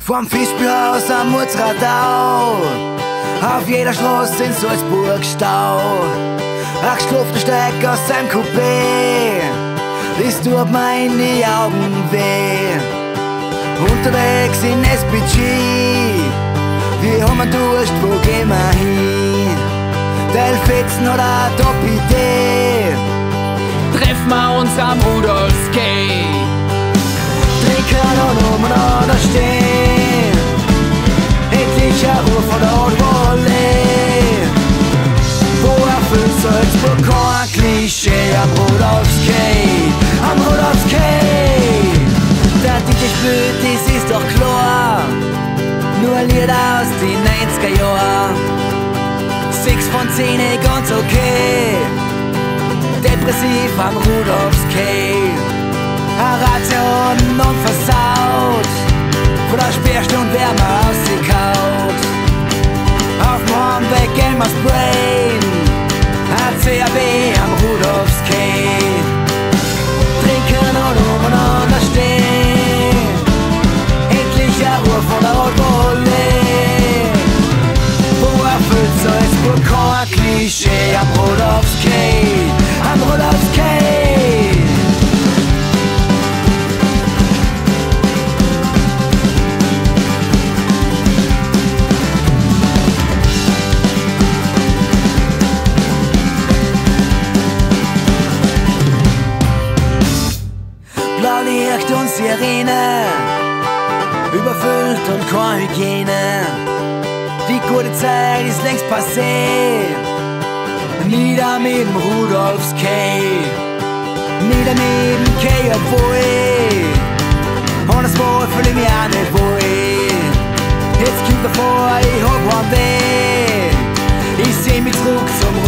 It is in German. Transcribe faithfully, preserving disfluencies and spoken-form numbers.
Vom Fischbierhaus am Mutzradau, auf jeder Straße in Salzburg Stau. Ach, schlufte Steck aus seinem Coupé, es tut mir in die Augen weh. Unterwegs in S P G, wir haben einen Durst, wo gehen wir hin? Delfitzen oder Top-Idee, treffen wir uns am Rudolfskay. Trinken und umeinander stehen, endlich ein Ruf von der Haute-Volée. Wo erfüllt Salzburg kein Klischee am Rudolfskay, am Rudolfskay. Der D J spielt, das ist doch klar, nur ein Lied aus den neunziger Jahren. Sechs von zehn, ganz okay, depressiv am Rudolfskay. Ration und versaut, von der Sperrstunde Wärme ausgekaut. Auf dem Hornbeck Elmers Brain, A C A B am Rudolfskay. Trinken und umeinander stehen, endlich eine Ruhe von der Haute-Volée. Wo erfüllt Salzburg kein Klischee am Rudolfskay, am Rudolfskay. Blaulicht und Sirene, überfüllt und keine Hygiene. Die gute Zeit ist längst passé. Nieder mit dem Rudolfskay, nieder mit dem K J V E. Und das Wohl fühl ich mich auch nicht wohl. Jetzt kommt davor, ich hab einen Weg. Ich seh mich zurück zum